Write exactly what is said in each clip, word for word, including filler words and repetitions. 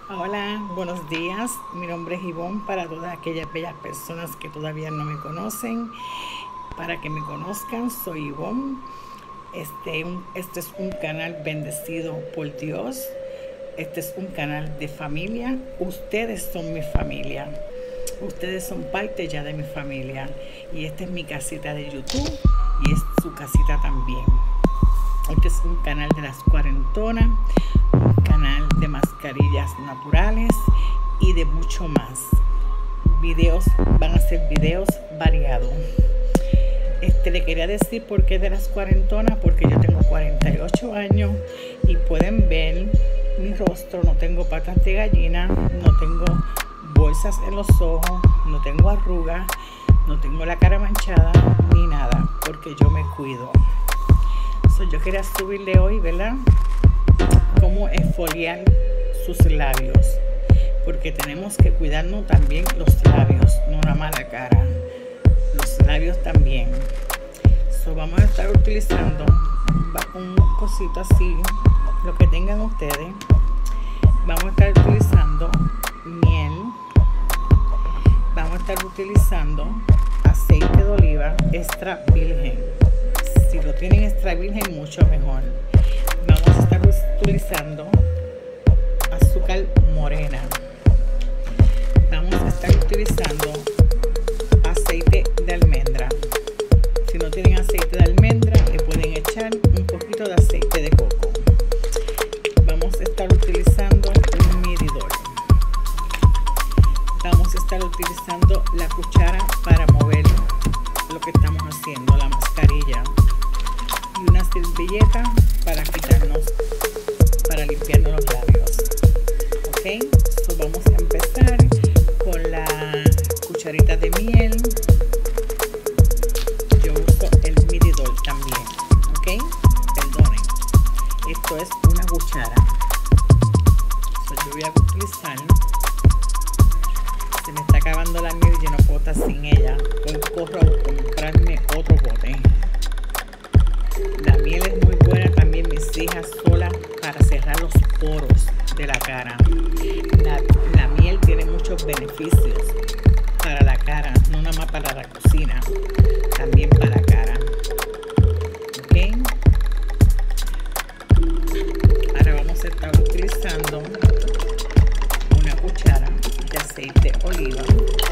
Hola, buenos días. Mi nombre es Ivonne. Para todas aquellas bellas personas que todavía no me conocen, para que me conozcan, soy Ivonne. Este, un, este es un canal bendecido por Dios. Este es un canal de familia. Ustedes son mi familia. Ustedes son parte ya de mi familia. Y esta es mi casita de YouTube y es su casita también. Este es un canal de las cuarentonas, un canal de mascarillas naturales y de mucho más. Videos, van a ser videos variados. Este, le quería decir por qué de las cuarentonas, porque yo tengo cuarenta y ocho años y pueden ver mi rostro. No tengo patas de gallina, no tengo bolsas en los ojos, no tengo arrugas, no tengo la cara manchada ni nada, porque yo me cuido. So, yo quería subirle hoy, ¿verdad?, cómo exfoliar sus labios, porque tenemos que cuidarnos también los labios, no nada más la cara, los labios también. So, vamos a estar utilizando un cosito así, lo que tengan ustedes. Vamos a estar utilizando miel, vamos a estar utilizando aceite de oliva extra virgen. Si lo tienen extra virgen, mucho mejor. Vamos a estar utilizando azúcar morena. Vamos a estar utilizando aceite de almendra. Si no tienen aceite de almendra, le pueden echar un poquito de aceite de coco. Vamos a estar utilizando un medidor. Vamos a estar utilizando la cuchara para mover lo que estamos haciendo, la mascarilla, y una servilleta para quitarnos, para limpiarnos los labios. Ok, so vamos a empezar con la cucharita de miel. Yo uso el medidor también. Ok, perdonen, esto es una cuchara. So yo voy a utilizar, se me está acabando la miel y yo no puedo estar sin ella. Hoy corro a comprarme otro bote. La miel es muy buena también, mis hijas, sola para cerrar los poros de la cara. La, la miel tiene muchos beneficios para la cara, no nada más para la cocina, también para la cara. Ok, ahora vamos a estar utilizando una cuchara de aceite de oliva.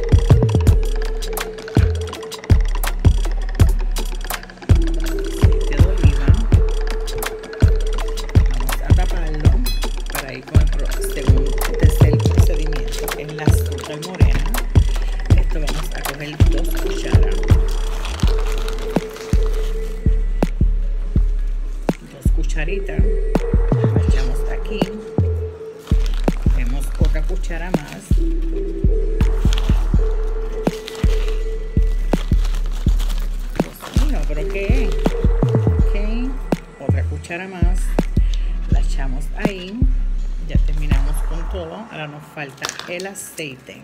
Dos cucharas, dos cucharitas, la echamos aquí, cogemos otra cuchara más, Dios mío, pero qué, ok, otra cuchara más, la echamos ahí. Ya terminamos con todo. Ahora nos falta el aceite.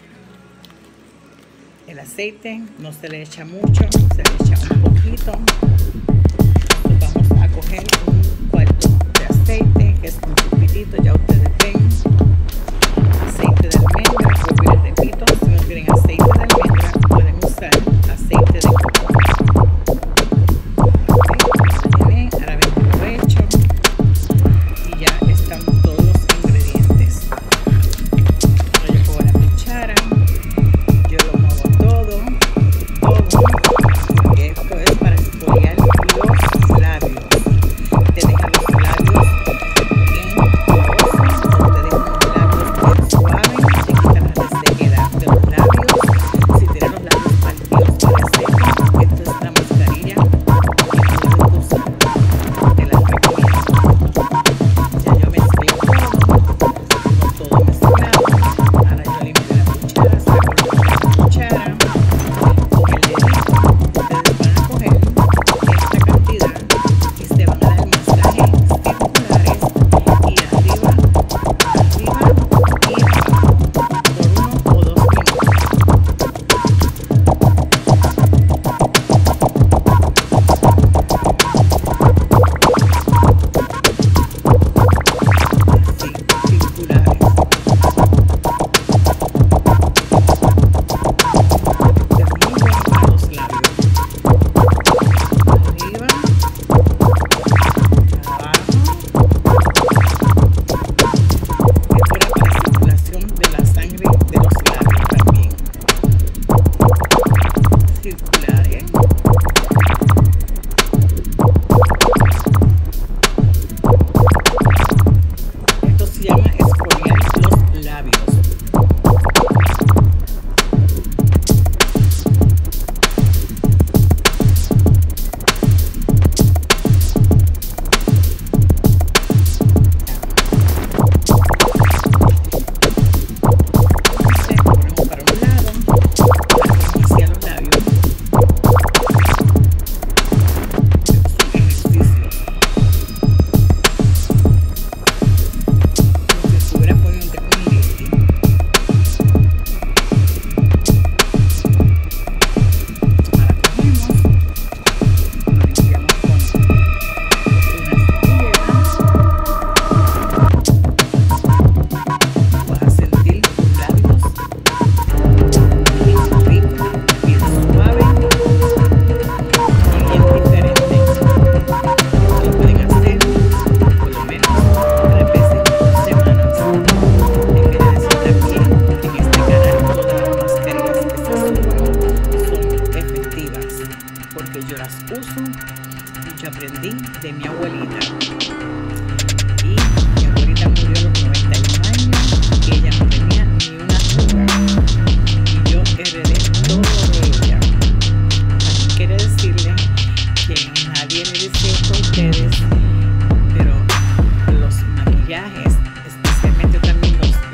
El aceite no se le echa mucho, se le echa un poquito. Entonces vamos a coger un cuarto de aceite, que es un poquitito, ya ustedes ven. Aceite de almendra, como les repito, si no quieren aceite de almendra, pueden usar aceite de coco. Okay. Ahora ven que lo he hecho y ya están todos los ingredientes. Ahora yo cojo la cuchara. Yo lo muevo todo, todo, porque esto es para exfoliar los labios. Te deja los labios bien porosos,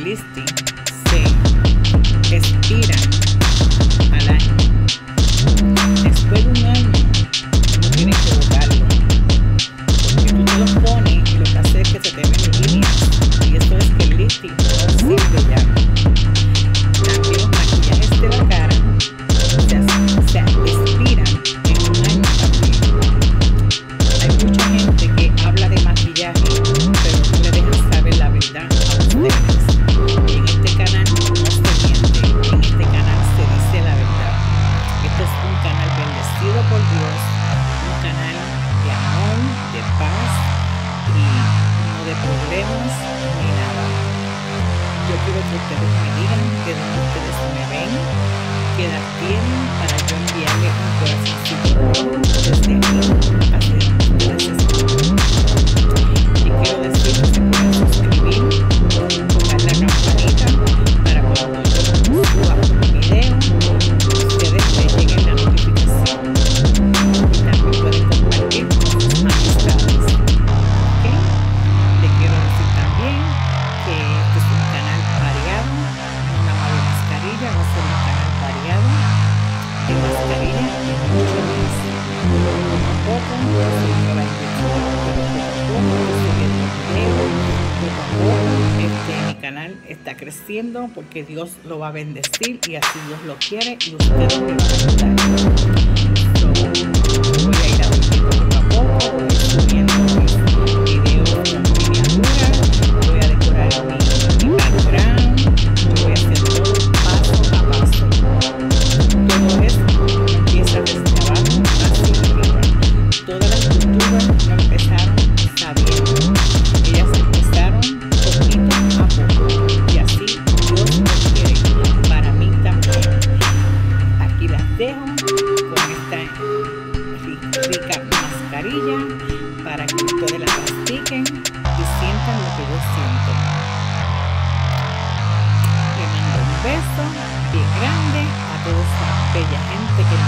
Listi se expiran al año. Después de un año, no tienes que botarlo, porque tú te los pones y lo que hace es que se te ven líneas, y eso es que el Listi no sirve ya. También los maquillajes de la cara se, se expiran en un año también. Hay mucha gente que habla de maquillaje, pero no le dejan saber la verdad a ustedes. Y en este canal no se miente, en este canal se dice la verdad. Este es un canal bendecido por Dios, un canal de amor, de paz y no de problemas ni nada. Yo quiero que ustedes me digan que donde ustedes me ven, qué edad tienen, para yo enviarle un corazoncito desde aquí hacia donde ustedes están. Y quiero decirles que se pueden suscribir, tocar la campanita para cuando yo suba un video, ustedes les lleguen la notificación. Y también pueden compartir con sus amistades. ¿Okay? Les quiero decir también que este es un canal variado, no nada más de mascarilla, va a ser un canal variado de mascarilla y mucho más. Poco a poco, yo soy nueva en YouTube, pero poco a poco, estoy viendo videos, poco a poco, este, mi canal está creciendo porque Dios lo va a bendecir y así Dios lo quiere y ustedes me van a ayudar. So, voy a ir abriendo poco a poco, voy a ir subiendo mis videos con miniaturas, voy a decorar mi, mi background, voy a hacer todo paso a paso. Todo esto empieza desde abajo hacia arriba. Todas las culturas no empezaron sabiendo, ellas empezaron poquito a poco y así Dios lo quiere para mí también. Aquí las dejo con esta rica mascarilla para que ustedes la practiquen y sientan lo que yo siento. Le mando un beso bien grande a toda esta bella gente que me